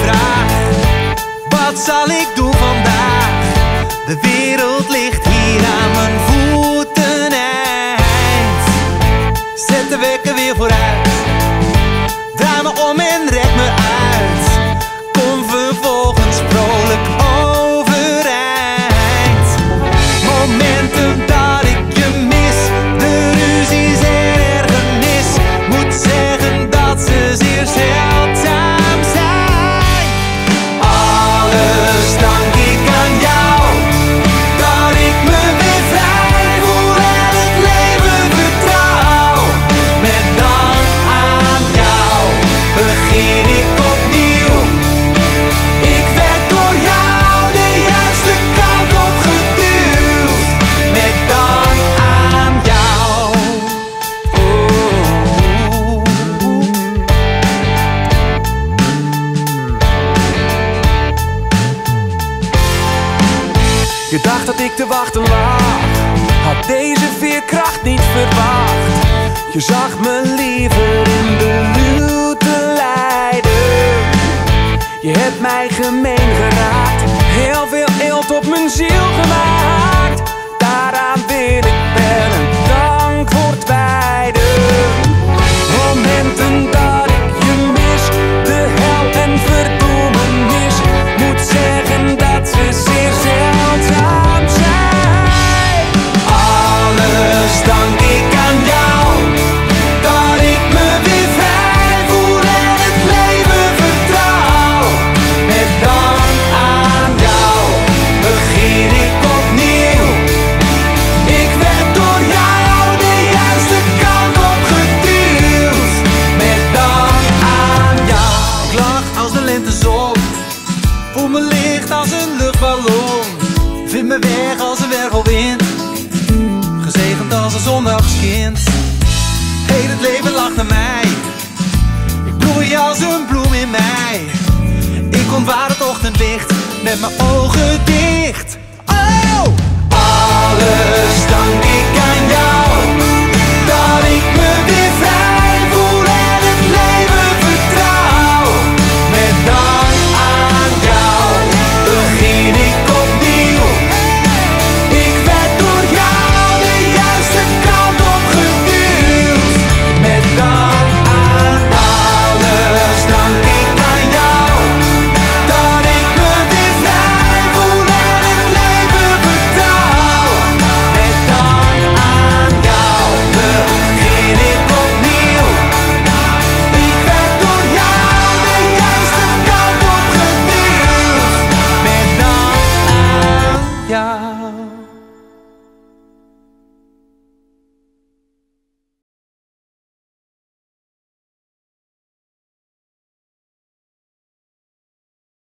vraag: wat zal ik doen vandaag? De wereld ligt hier aan mijn voeten eind. Zet de wekker weer vooruit, draai me om en rek me uit. Kom vervolgens vrolijk overeind. Momenten dat ik je mis, de ruzies en ergernis, moet zeggen dat ze zeer zeldzaam zijn. Alles dank ik aan jou, dat ik me weer vrij voel en het leven vertrouw. Met dank aan jou begin ik opnieuw. Ik werd door jou de juiste kant op geduwd. Met dank aan jou. Je dacht dat ik te wachten lag, had deze veerkracht niet verwacht. Je zag me liever in de luwte lijden. Je hebt mij gemeen geraakt, heel veel eelt op mijn ziel gemaakt. Daaraan wil ik wel een dankwoord wijden. Momenten dat ik je mis, de hel en verdoemenis, moet zeggen dat ze zeer zeldzaam zijn. Alles dank ik aan jou, dat ik me weer vrij voel en het leven vertrouw. Met dank aan jou begin ik opnieuw. Ik werd door jou de juiste kant op geduwd. Met dank aan jou. Ik lach als de lentezon, voel me licht als een luchtballon. Vind me weg als een wervelwind, gezegend als een zondagskind. Heel het leven lacht naar mij, ik bloei als een bloem in mei. Ik ontwaar het ochtendlicht met mijn ogen dicht.